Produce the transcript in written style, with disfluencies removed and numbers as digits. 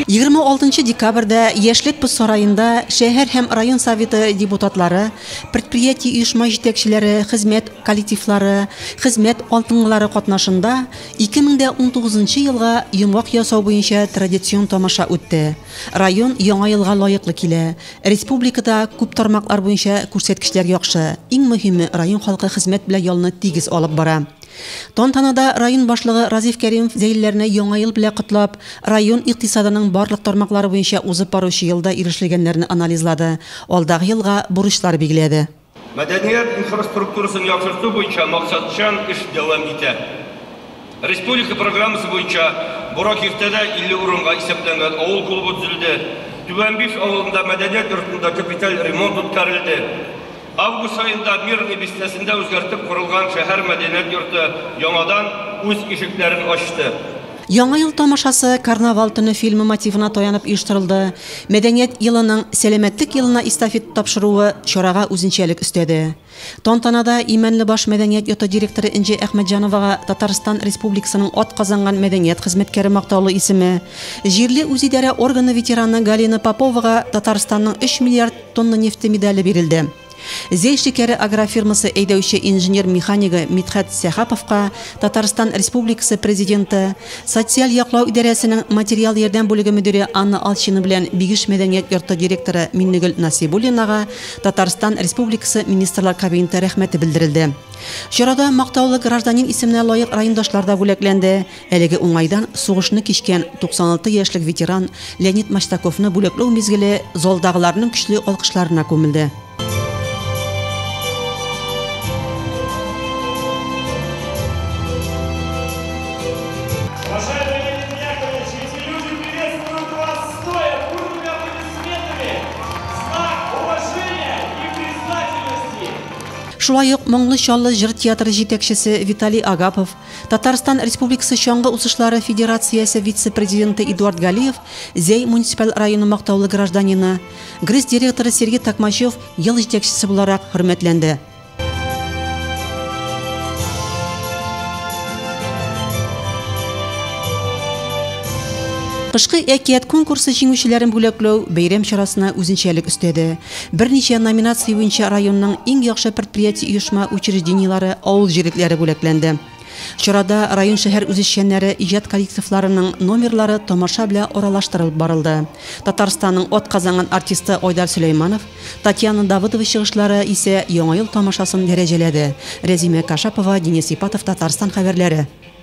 26 декабрда Яшлек Пус сарайында шәһәр һәм район советы депутатлары, предприятие оешма җитәкчеләре, хезмәт коллективлары, хезмәт алтынлары катнашында 2019 елга йомгак ясау буенча традицион тамаша үтте. Район яңа елга лаеклы килә. Республикада күп тармаклар буенча күрсәткечләр яхшы. Иң мөһиме, район халкы хезмәт белән ялны тигез алып бара. Тантанада район башлыгы Разиф Кәримов зәйлеләрне яңа ел белән котлап, район икътисадының барлык тармаклары буенча узып баручы елда ирешелгәннәрне анализлады. Алдагы елга бурычлар билгеләде. Мәдәният инфраструктурасын яхшырту буенча максатчан эш дәвам итә. Республика программасы буенча Буракифтәдә 50 урынга исәпләнгән авыл клубы төзелде. Түбәнбиш авылында мәдәният йортында капиталь ремонт үткәрелде. Август айында Мирный бистәсендә үзгәртеп корылган шәһәр мәдәният йорты яңадан үз ишекләрен ачты. Яңа ел тамашасы Карнавал төне фильмы мотивына таянып оештырылды. Мәдәният елының сәламәтлек елына эстафета тапшыруы чарага үзенчәлек өстәде. Тантанада Имәнле баш мәдәният йорты директоры Инҗе Әхмәтҗановага Татарстан Республикасының атказанган мәдәният хезмәткәре мактаулы исеме, җирле үзидарә органы ветераны Галина Поповага Татарстанның 3 миллиард тонна нефте медале бирелде. Зәй шикәре агрофирмасы әйдәүче инженер-механигі Митхат Сәхаповка Татарстан Республикасы президенты, социаль яклау идарәсенең материал ярдәм бүлеге мөдире Анна Алчина белән Бигиш мәдәният йорты директоры Миннегөл Насибуллинага Татарстан Республикасы министрлар кабинеты рәхмәте белдерелде. Чарада мактаулы гражданин исеменә лаек райондашлар да бүләкләнде. Әлеге уңайдан сугышны кичкән 96 яшьлек ветеран Леонид Маштаковны бүләкләү мизгеле залдагыларның көчле алкышларына күмелде. Шулай ук моңлы чаллы җыр театры җитәкчесе Виталий Агапов, Татарстан Республикасы Чаңгы усышлары федерациясе вице-президенты Эдуард Галиев, Зәй муниципаль районы мактаулы гражданины, ГРИС директоры Сергей Такмачев ел җитәкчесе буларак хөрмәтләнде. Кышкы әкият конкурсы җиңүчеләрен бүләкләү бәйрәм чарасына үзенчәлек өстәде. Берничә номинация буенча районның иң яхшы предприятие оешма учреждениелары авыл җирлекләре бүләкләнде. Чарада район шәһәр үзешчәннәре иҗат коллективларының номерлары тамаша белән аралаштырылып барылды. Татарстанның атказанган артисты Айдар Сөләйманов, Татьяна Давыдова чыгышлары исә яңа ел тамашасын дәрәҗәләде. Рәзимә Кашапова, Денис Ипатов, Татарстан хәбәрләре.